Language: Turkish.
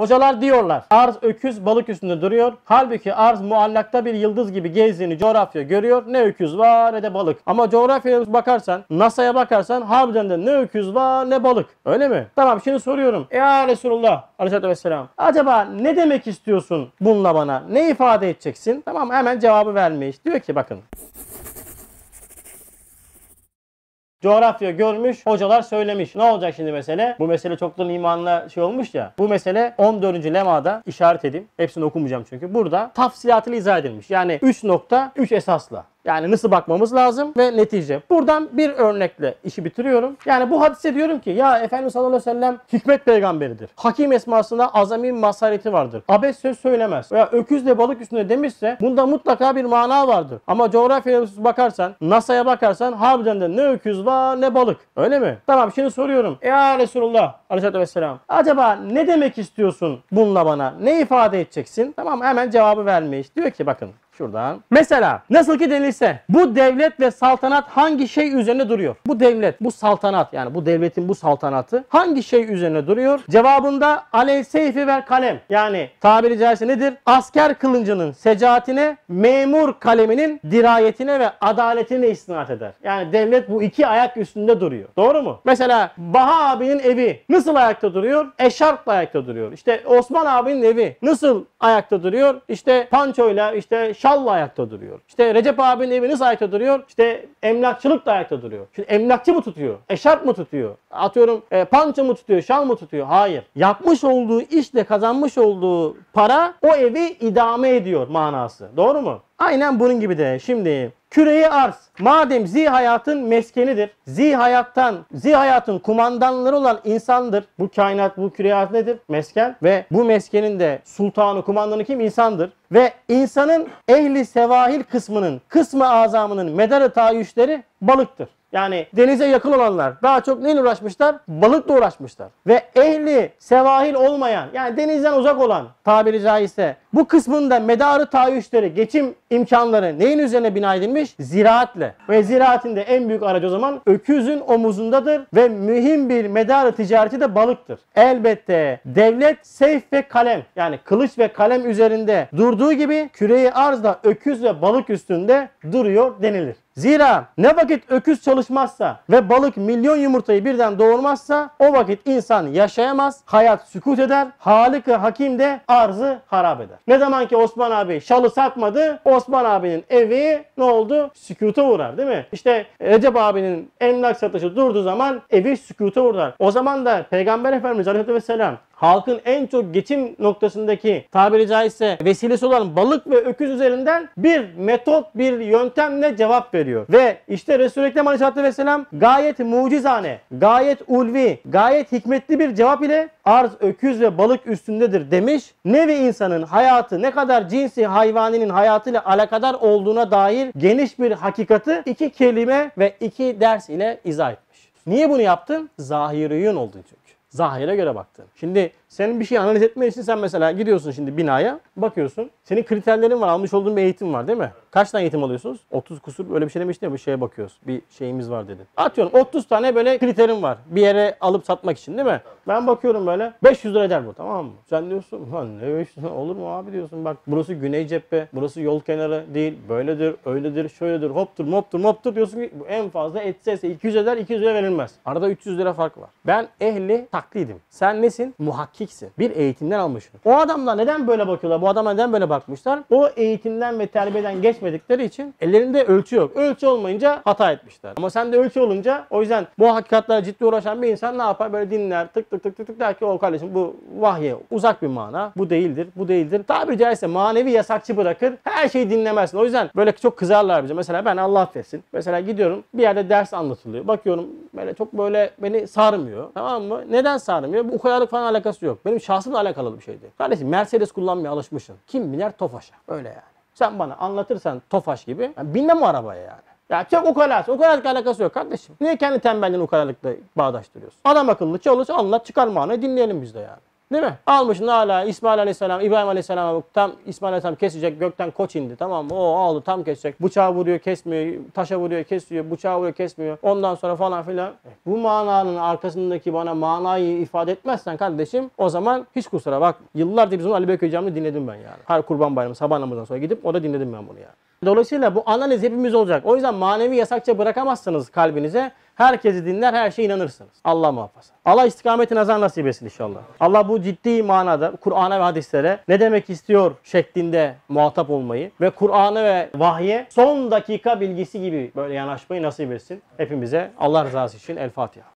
Hocalar diyorlar arz öküz balık üstünde duruyor. Halbuki arz muallakta bir yıldız gibi gezdiğini coğrafya görüyor. Ne öküz var ne de balık. Ama coğrafyaya bakarsan, NASA'ya bakarsan harbiden de ne öküz var ne balık. Öyle mi? Tamam, şimdi soruyorum. Ya Resulullah Aleyhisselatü Vesselam, acaba ne demek istiyorsun bununla bana? Ne ifade edeceksin? Tamam, hemen cevabı vermiş. Diyor ki bakın. Coğrafya görmüş, hocalar söylemiş. Ne olacak şimdi mesele? Bu mesele çoktan imanla şey olmuş ya. Bu mesele 14. lemada işaret edeyim. Hepsini okumayacağım çünkü. Burada tafsilatıyla izah edilmiş. Yani 3 esasla. Yani nasıl bakmamız lazım ve netice. Buradan bir örnekle işi bitiriyorum. Yani bu hadise diyorum ki ya Efendimiz sallallahu aleyhi ve sellem hikmet peygamberidir. Hakim esmasında azami masareti vardır. Abes söz söylemez. Veya öküzle balık üstünde demişse bunda mutlaka bir mana vardır. Ama coğrafyaya bakarsan, NASA'ya bakarsan harbiden de ne öküz var ne balık. Öyle mi? Tamam, şimdi soruyorum. Ya Resulullah Aleyhisselatü Vesselam, acaba ne demek istiyorsun bununla bana? Ne ifade edeceksin? Tamam, hemen cevabı vermiş. Diyor ki bakın. Şuradan. Mesela nasıl ki denilse bu devlet ve saltanat hangi şey üzerine duruyor? Bu devlet, bu saltanat, yani bu devletin bu saltanatı hangi şey üzerine duruyor? Cevabında aleyh seyfi ve kalem. Yani tabiri caizse nedir? Asker kılıncının secaatine, memur kaleminin dirayetine ve adaletine istinad eder. Yani devlet bu iki ayak üstünde duruyor. Doğru mu? Mesela Baha abinin evi nasıl ayakta duruyor? Eşarpla ayakta duruyor. İşte Osman abinin evi nasıl ayakta duruyor? İşte pançoyla, işte şalla ayakta duruyor. İşte Recep abinin evi nasıl ayakta duruyor? İşte emlakçılık da ayakta duruyor. Şimdi emlakçı mı tutuyor? Eşarp mı tutuyor? Atıyorum panço mu tutuyor? Şal mı tutuyor? Hayır. Yapmış olduğu işle kazanmış olduğu para o evi idame ediyor manası. Doğru mu? Aynen bunun gibi de. Şimdi küre-i arz madem zihayatın meskenidir. Zihayatın kumandanları olan insandır. Bu kainat, bu küre-i arz nedir? Mesken. Ve bu meskenin de sultanı, kumandanı kim? İnsandır. Ve insanın ehli sevahil kısmının, kısmı azamının medarı tayyüşleri balıktır. Yani denize yakın olanlar daha çok neyle uğraşmışlar? Balıkla uğraşmışlar. Ve ehli sevahil olmayan, yani denizden uzak olan tabiri caizse bu kısmında medarı tayyüşleri, geçim imkanları neyin üzerine bina edilmiş? Ziraatle. Ve ziraatin de en büyük aracı o zaman öküzün omuzundadır ve mühim bir medarı ticareti de balıktır. Elbette devlet seyf ve kalem, yani kılıç ve kalem üzerinde durduğu gibi küre-i arz da öküz ve balık üstünde duruyor denilir. Zira ne vakit öküz çalışmazsa ve balık milyon yumurtayı birden doğurmazsa o vakit insan yaşayamaz, hayat sükut eder, Halık-ı Hakim de arzı harap eder. Ne zaman ki Osman abi şalı satmadı, Osman abinin evi ne oldu? Sükuta uğrar, değil mi? İşte Recep abinin emlak satışı durduğu zaman evi sükuta uğrar. O zaman da Peygamber Efendimiz Aleyhisselatü Vesselam halkın en çok geçim noktasındaki tabiri caizse vesilesi olan balık ve öküz üzerinden bir metot, bir yöntemle cevap veriyor. Ve işte Resul-i Ekrem Aleyhisselatü Vesselam gayet mucizane, gayet ulvi, gayet hikmetli bir cevap ile arz öküz ve balık üstündedir demiş. Nevi insanın hayatı ne kadar cinsi hayvaninin hayatıyla alakadar olduğuna dair geniş bir hakikati iki kelime ve iki ders ile izah etmiş. Niye bunu yaptın? Zahiriyun olduğu için. Zahire göre baktın. Şimdi senin bir şey analiz etmen için sen mesela gidiyorsun şimdi binaya, bakıyorsun. Senin kriterlerin var, almış olduğun bir eğitim var, değil mi? Kaç tane eğitim alıyorsunuz? 30 kusur öyle bir şey demiştin ya, bu şeye bakıyoruz. Bir şeyimiz var dedi. Atıyorum 30 tane böyle kriterim var. Bir yere alıp satmak için, değil mi? Ben bakıyorum böyle 500 lira eder bu, tamam mı? Sen diyorsun ne 500 lira olur mu abi diyorsun, bak burası güney cephe, burası yol kenarı değil, böyledir, öyledir, şöyledir, hoptur moptur diyorsun ki bu en fazla etse 200 eder, 200 lira verilmez. Arada 300 lira fark var. Ben ehli taklidim. Sen nesin? Muhakkiksin. Bir eğitimden almışsın. O adamlar neden böyle bakıyorlar? Bu adamlar neden böyle bakmışlar? O eğitimden ve terbiyeden geçmedikleri için ellerinde ölçü yok. Ölçü olmayınca hata etmişler. Ama sen de ölçü olunca, o yüzden bu hakikatlerle ciddi uğraşan bir insan ne yapar? Böyle dinler, tık tık der ki o kardeşim bu vahye uzak bir mana. Bu değildir, bu değildir. Tabiri caizse manevi yasakçı bırakır. Her şeyi dinlemezsin. O yüzden böyle çok kızarlar bize. Mesela ben Allah affetsin. Mesela gidiyorum bir yerde ders anlatılıyor. Bakıyorum böyle çok böyle beni sarmıyor. Tamam mı? Neden sarmıyor? Bu ukalalık falan alakası yok. Benim şahsımla alakalı bir şeydi. Kardeşim Mercedes kullanmaya alışmışsın. Kim biner Tofaş'a? Öyle yani. Sen bana anlatırsan Tofaş gibi, ben binmem o arabaya yani. Ya çok ukalalık alakası yok kardeşim. Niye kendi tembelliğini ukalalıkla bağdaştırıyorsun? Adam akıllı çalış, anlat, çıkar manayı dinleyelim biz de yani. Değil mi? Almış hala İsmail Aleyhisselam, İbrahim Aleyhisselam tam İsmail Aleyhisselam kesecek, gökten koç indi, tamam mı? O aldı tam kesecek. Bıçağı vuruyor kesmiyor, taşa vuruyor kesiyor, bıçağı vuruyor kesmiyor. Ondan sonra falan filan. Bu mananın arkasındaki bana manayı ifade etmezsen kardeşim, o zaman hiç kusura bak. Yıllardır bizim Ali Beyköy Camii'nde dinledim ben yani. Her Kurban Bayramı sabah namazından sonra gidip orada dinledim ben bunu yani. Dolayısıyla bu analiz hepimiz olacak. O yüzden manevi yasakça bırakamazsınız kalbinize. Herkesi dinler, her şeye inanırsınız. Allah muhafaza. Allah istikameti nazar nasip etsin inşallah. Allah bu ciddi manada Kur'an'a ve hadislere ne demek istiyor şeklinde muhatap olmayı ve Kur'an'a ve vahye son dakika bilgisi gibi böyle yanaşmayı nasip etsin hepimize. Allah rızası için El Fatiha.